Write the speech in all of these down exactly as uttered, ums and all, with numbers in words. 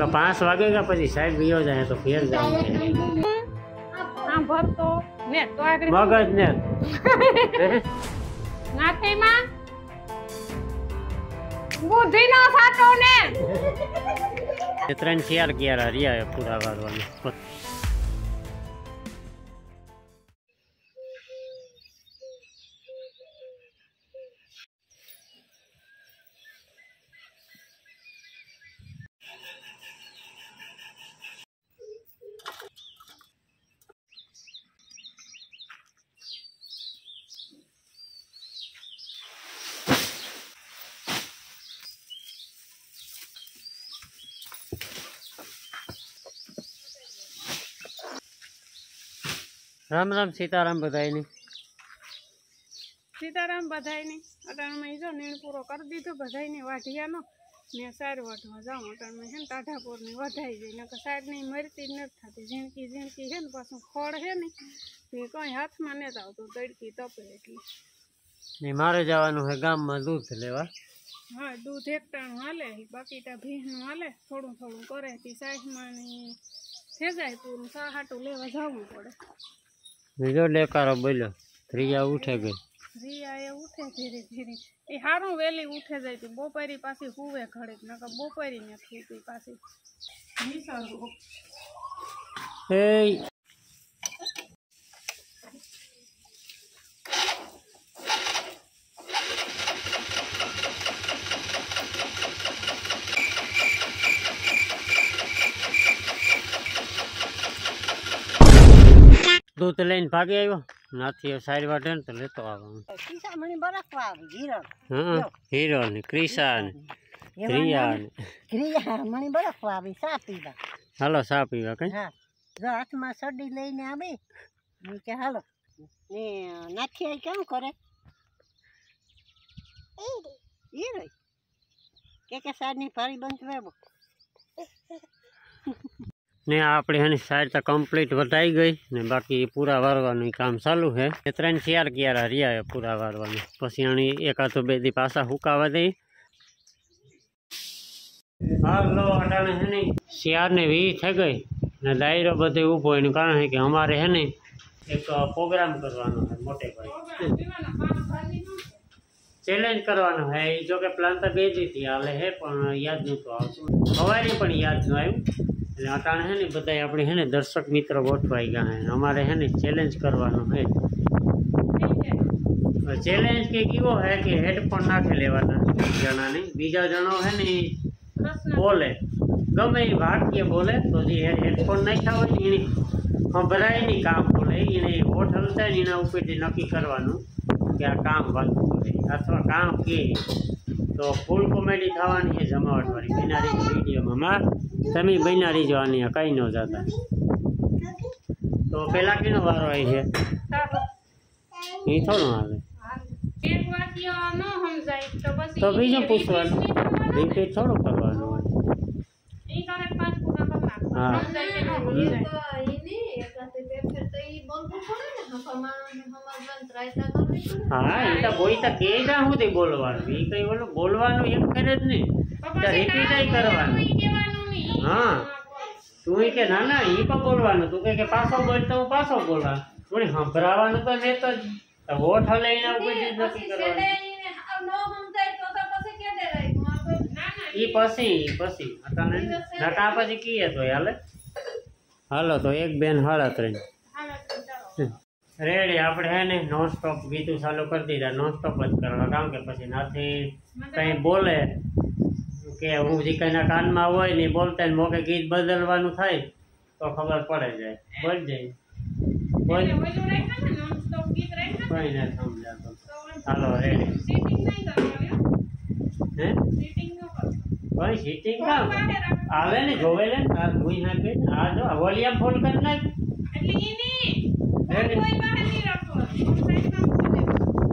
હાલો પાંच વાगेगा પછી સાહેબ વિયો જાય તો ફેર જાવ આમ ભરતો ને તો આગળ મગજ ને નાથીમાં બુદ્ધિ નો સાટો ને ત્રણ ચાર ગયા રહ્યા પૂરા વારવાનું राम राम सीताराम बधाई नहीं सीताराम बधाई नहीं अटाण में जो नीण पूरो कर दीधो बधाई नहीं वाटिया नो ने सार वाटवा जाऊं अटाण में है टाढापुर नी वधाई जाए नक सार नी मरती न थाती झीणकी झीणकी है ने पाछो खड़ है ने ते कोई हाथ में ने आवतो तड़की तपे एटली नहीं मारे जवानुं है गाम में दूध लेवा हाँ दूध एक टाणुं हाले बाकी ता भीहनुं हाले थोड़ुं थोड़ुं करे ती साइज मानी थे जाय पूरुं सा हाटू लेवा जावुं पड़े बीजो लेकारो बोलो रिया उठे गई रिया ये उठे धीरे धीरे ए हारू वेली उठे जाय ती बोपरी पासी हुवे घड़े नका बोपरी ने थूती पासी निसारो ए दूध लईने भागी आव्यो नाथी साइड वाटे तो लेतो आवा कीसा मणी बरकवा हीरो हां हीरो ने क्रिसा ने रिया ने क्रिया मणी बरकवा भी सा पीवा हालो सा पीवा कई हां जो हाथ में सडी लईने आवे नी के हालो ने नाथी आई केम करे ए ये रे के के सानी भारी बंधवेबो ने आपणे हनी साइड तो कम्प्लीट वधाई गई ने बाकी पूरा वारवानुं काम चालू है त्रण चार क्यारा रिया है पूरा वारवानुं पछी हणी एका तो बे दी पासा हुकावा दे हालो अटाणे हनी चार ने वीस थई गई ने दायरो बधे ऊभो एनुं कारण है कि हमारे है ने एक प्रोग्राम करवानो है मोटे भाई चैलेंज करवानो है जो के प्लान तो बे दी थी हाले है पण याद नतो आवतो हवारी पण याद न आव्युं अटाणे है बधाई अपने है दर्शक मित्र गोठवाई गया है हमारे है चैलेंज करवानो है चैलेंज के वो है कि हेडफोन नाखी लेवाना जना ने बीजा जणो है ने बोले गमे वाक्य बोले तो जी हेडफोन नाख्या होय एनी संभळाय नहीं काम बोले एने होठ हलता है एना उपरथी नक्की करवानुं कि आ काम वाતું बोले अथवा काम के तो फूल कॉमेडी थवानी है जमावट वाली बिनारी वीडियो में मार तमी बिनारी जो आनी कई न जाता तो पहला की वारो आई है ये थोड़ो हाले एक वाक्य न समजाय तो बस तो बीजो पूछवानो रिपीट थोड़ो करवानो ई करे पांच पूरा करना हां समजाय के न भूली जाए तो इने एकाते पेपर तो ई बोलबो पड़े ने हमारा हमार बन ट्रायता करनी पड़े हां ई तो कोई तो के जा हुदी बोलवानो ई कई बोलो बोलवानो एक करे ज नहीं तो रिपीट ही करवानो ई केवानो नहीं हां तू ही के ना ना ई पर बोलवानो तू के के पासो बोल तो पासो बोलवा कोणी संभरावानो तो ने तो होठ हलेना ऊपर जी नक्की करवानो नो समजाय तो तो પછી કે દે રાઈ માર ના ના ई पसी पसी अटाणे नका पछी कीए तो हाले हालो तो एक बेन हाड़ा त्रण रेडी आपणे है ने नॉन स्टॉप गीतों चालू कर दीधा नॉन स्टॉप ज करवा कारण के पछी नाथी कई बोले के हूँ जी कईना कान में होय ने बोलता ने मोके गीत बदलवानुं थाय तो खबर पड़े जाए बोल जाए बोल ओलो राखा ने नॉन स्टॉप गीत राखा कोई ना समझातो हालो रेडी सीटिंग नहीं करवायो हैं सीटिंग न कर कोई सीटिंग का आवे ने जोवे ले आ भूई ना के आ जो वॉल्यूम फुल कर नाख એટલે ઈની રેડી કોઈ બહાર નહીં રાખો સાઈડ માં મૂકી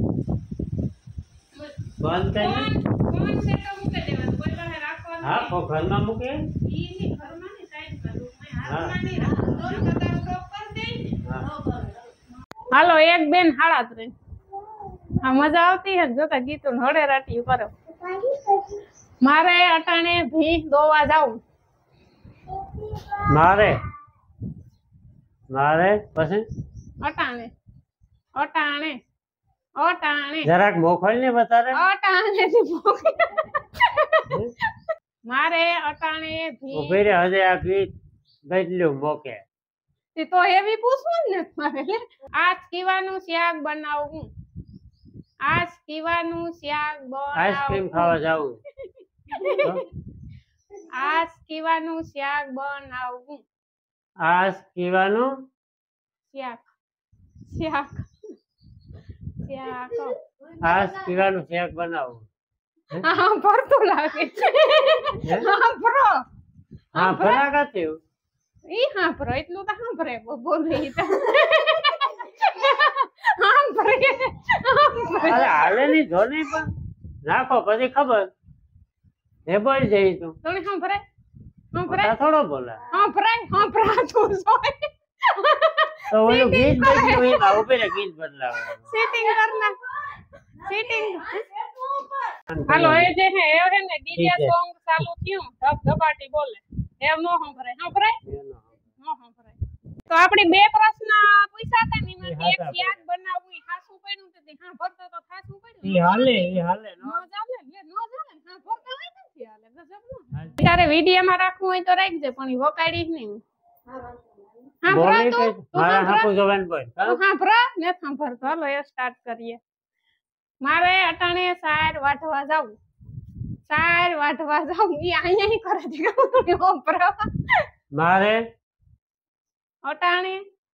દે बंद कर કોણ છે તો મૂકી દેવાનું કોઈ બહાર રાખવાનું हाँ तो घर में मुके ઈની ઘરમાં ની સાઈડ પર રૂમમાં हाँ હાથમાં નહીં રાખવાનું તો સ્ટોપ કરી દે हाँ હાલો એક બેન હાડા ત્રણ હા મજા આવતી હે જોતા ગીતો હડે રાટી કરો મારે અટાણે ભી દોવા જાઉં મારે મારે પછી અટાણે અટાણે અટાણે જરાક મોખોલ ને બતારે અટાણે થી ભૂખ. મારે અટાણે ભી ઉભી રે હજે આ ગીત બદલ્યું મોકે તે તો એવી પૂછવું ને મારે લે. આજ કીવાનું શાક બનાવવું આજ કીવાનું શાક આઈસ્ક્રીમ બનાવવું ખાવા જાવું આજ કીવાનું શાક બનાવવું આજ પીવાનું શાક શાક શાક આજ પીવાનું શેક બનાવવું હા ભરતું લાગે છે. હા ભરો હા ભરાગા થયું ઈ હા ભરો એટલું તો હા ભરે બોલે ઈ તો હા ભરે અરે હાલે ની જો નહીં પણ નાખો પછી ખબર હે બોલ જઈ તું તોણી હા ભરે હા ભરે મોટા થોડો બોલા હા ભરે હા ભરા તું સોય તો ઓલું ગીત બદલ્યું એમાં ઉભી રે ગીત બદલાવે સીટિંગ કરના સીટિંગ હાલો એ જે હે એ હે ને ડીજે સોંગ ચાલુ થયું ધબ ધબાટી બોલે એમ નો સંભળાય સંભળાય નો સંભળાય. તો આપણી બે પ્રશ્ન પૂછ્યા હતા ને એમાંથી એક શાક બનાવવું ઈ ખાસું પડ્યું તો હા ભરતો તો ખાસું પડ્યું ઈ હાલે ઈ હાલે નો ચાલે લે નો ચાલે હા ભરતો હોય નથી હાલે ગજબ નો તારે વિડિયોમાં રાખવું હોય તો રાખજે પણ ઈ વકાડી જ નહીં. હા ભરા બોલી તું કઈ તું મારા હા હાપુ જોવાન બોલ તું હા ભરા ને સાંભળતો હાલો એ સ્ટાર્ટ કરીએ. મારે અટાણે સાર વાટવા જાવું સાર વાટવા જાવું ઈ અહીંયા કરે છે ભરા મારે અટાણે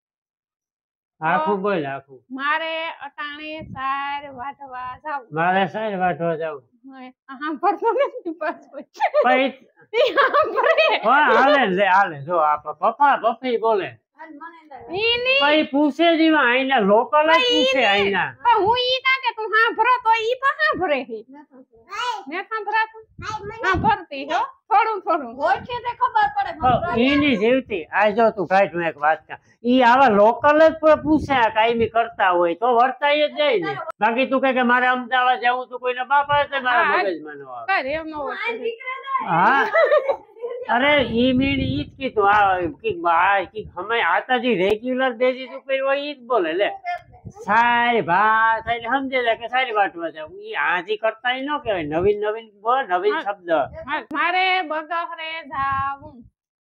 આખું બોલ આખું મારે અટાણે સાર વાટવા જાવું મારે સાઈડ વાટવા જાવું હા ભરતો નથી પાછું પછી ઈ હા ભરે હા હાલે લે હાલે જો આ પપ્પા પપ્પી બોલે ઈ ની પછી પૂછે જ એમાં આઈના લોકલ જ પૂછે આઈના પણ હું ઈ ના કે તું હા ભરો તો ઈ તો હા ભરે છે ને સાંભળા તું હા ભરતી હો થોડું થોડું ઓળખે તે ખબર પડે ઈ ની જીવતી આ જો તું કાઢ હું એક વાત કર ઈ આવા લોકલ જ કોઈ પૂછે આ કાયમી કરતા હોય તો વર્તાય જ જાય ને બાકી તું કહે કે મારે અમદાવાદ જવું તું કોઈને બાપ આવે મારા હા. મગજમાં નો આવે કર એમ નો હોય હા અરે ઈ મીણ ઈ જ કીધું આ કીક આ કીક હમે આતાજી રેગ્યુલર બેઝિસ ઉપર હોય ઈ જ બોલે લે સારી ભાત એટલે સમજે લે કે સારી વાટવા જાવ ઈ આજી કરતા ય ન કહેવાય નવીન નવીન બોલ નવીન શબ્દ મારે બગહરે જાવું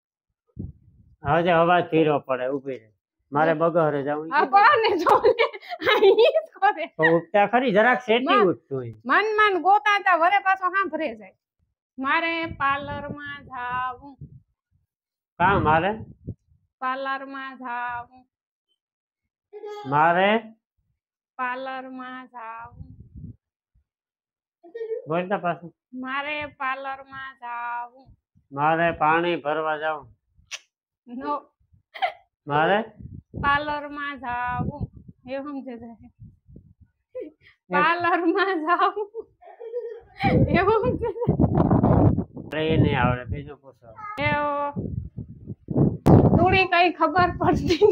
હવે અવાજ ધીરો પડે ઉભી રહે મારે બગહરે જાવું આ બાને જોલે આ ઈ જ કરે તો ઉઠતા ખરી જરાક સેટિંગ ઉઠતું હોય મન મન ગોતાતા વરે પાછો સાંભળે જાય. મારે પાર્લર માં જાવું કા મારે પાર્લર માં જાવું મારે પાર્લર માં જાવું બોલતા પાછું મારે પાર્લર માં જાવું મારે પાણી ભરવા જાવું નો મારે પાર્લર માં જાવું એ સમજે જાય પાર્લર માં જાવું એવું સમજે અરે એ નહીં આવડે બીજું પૂછો જાય તુણી કઈ ખબર પડતી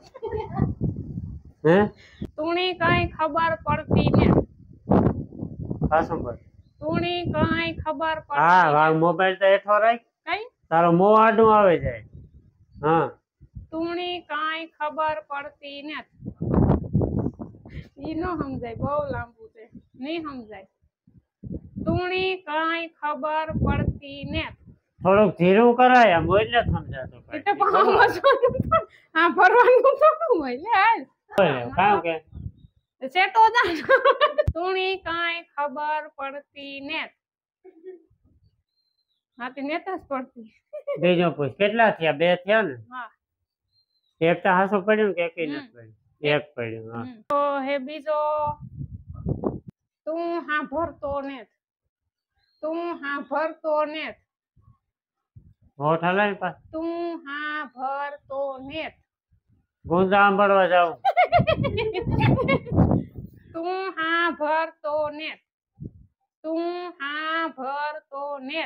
હે તુણી કઈ ખબર પડતી ને પાછું બોલ તુણી કઈ ખબર હા પડતી હા મોબાઈલ તો હેઠો રાખ કઈ તારો મોં આડું આવે જાય હા તુણી કઈ ખબર પડતી ને ઈ નો સમજાય બહુ લાંબુ છે નહીં સમજાય તુણી કઈ ખબર પડતી ને થોડુંક ધીરું કરાય આમ બોલ ને સમજાતું એ તો સમજવાનું હા ભરવાનું થોડું હોય લે હાલ કામ કે સેટો જા તુણી કઈ ખબર પડતી ને હા તે નેતા જ પડતી બીજું પૂછ કેટલા થયા બે થયા ને હા એક તો હાસું પડ્યું ને કે એક નથી પડ્યું એક પડ્યું હા હમ. તો હે બીજો તું હા ભરતો ને તું હા ભરતો ને હોઠ હલાય ને પાછું તું હા ભરતો ને ગુંજા આંબળવા જાઉં તું હા ભરતો ને તું હા ભરતો ને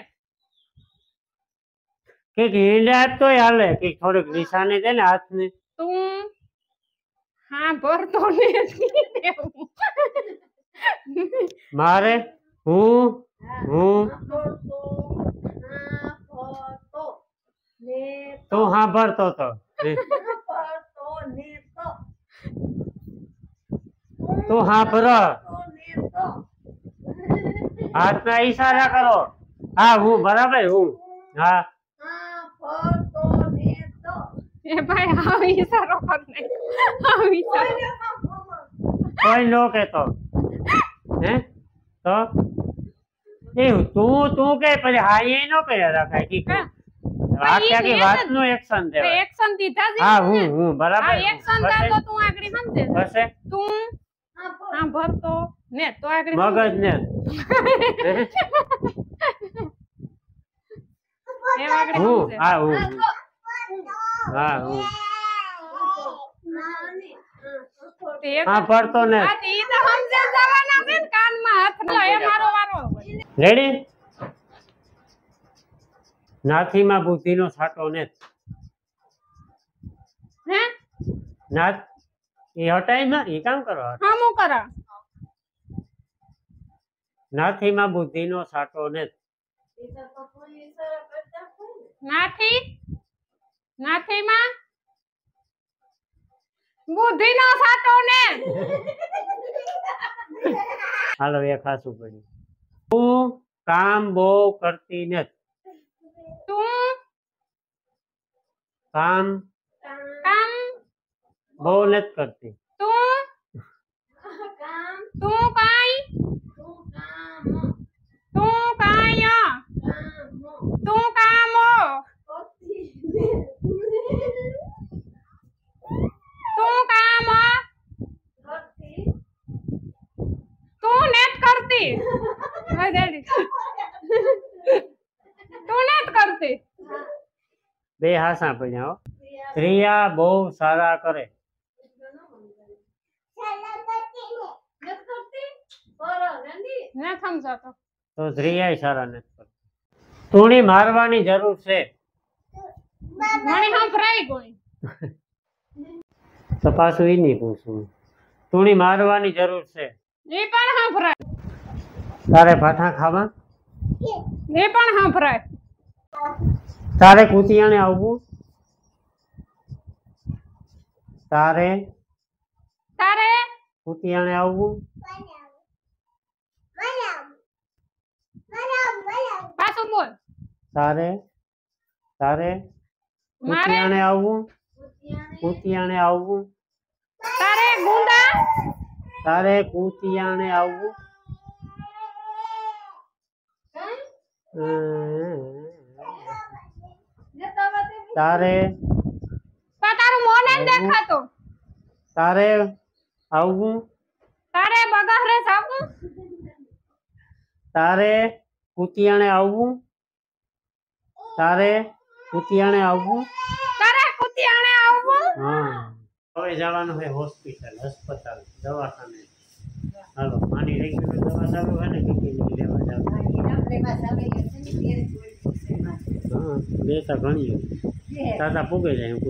કઈક હિંડ આપતોય હાલે કઈક થોડીક નિશાની દે ને હાથની તું હા ભરતો ને મારે હું હું ભરતો હા ભરતો ને તું સાંભળતો તો પડતો ને તો તું સાંભળ તો ને તો હાથના ઈશારા કરો હા હું બરાબર હું હા હા પડતો ને તો એ ભાઈ આવી સારો કર ને આવી સારો કોઈ નો કેતો હે તો એવું તું તું કે પછી હા એ નો કર્યા રાખાય ઠીક હા. વાક્ય કે ઈ વાત નું એક્શન તે દેવાય એક્શન દીધા છે હા હું હું બરાબર આ એક્શન દા તો તું આગળ સમજે છે. બસે તું હા ભરતો ને તો આગળ મગજ ને એ આગળ હું સમજે હા હું હું. હા હું તે એક હા પડતો ને આ તે ઈ તો સમજે જવાના છે ને કાનમાં હાથ લો એ મારો વારો રેડી નાથીમાં બુદ્ધિનો સાટો ને હે નાથ એ હટાય ના એ કામ કરો હા હું કરા નાથીમાં બુદ્ધિનો સાટો ને નાથી નાથીમાં બુદ્ધિનો સાટો ને હાલો એ ખાસું પડ્યું તું કામ બહુ કરતી નથી તું કામ કામ બહુ નથી કરતી તું તું કાઈ તું કાય તું કામો તું કામ તું નેટ કરતી હા જલ્દી તું નેટ કરતી બે હાસા પડ્યા હો ક્રિયા બહુ સારા કરે ને સમજાતો તો ક્રિયા સારા નથી કરતી તુણી મારવાની જરૂર છે મને સંભળાઈ ગઈ તો પાછું એ નહીં પૂછવું તુણી મારવાની જરૂર છે એ પણ સંભળાય તારે ભાઠા ખાવા એ પણ સંભળાય તારે કુતિયાણે આવવું તારે તારે કુતિયાણે આવવું પાછું બોલ તારે તારે મારે કુતિયાણે આવવું કુતિયાણે આવવું તારે ગુંડા તારે કુતિયાણે આવવું તારે તો તારું મોં નહીં દેખાતું તારે આવવું તારે બગાહરે જાવું તારે કુતિયાણે આવવું તારે કુતિયાણે આવવું તારે કુતિયાણે આવવું હા હવે જવાનું છે હોસ્પિટલ હસ્પતાલ દવાખાને હાલો માની રેગ્યુલર દવા ચાલુ છે ને બીજી લેવા જવાનું હા બે તો ઘણી દાદા પૂગે જાય હું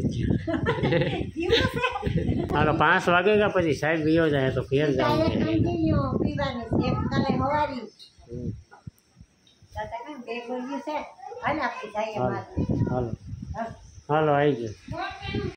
પૂછ્યા હાલો પાંચ વાગે ગયા પછી સાહેબ વિયો જાય તો ઘેર જવાનું છે. હમ. હાલો હાલો હાલો આવી ગયો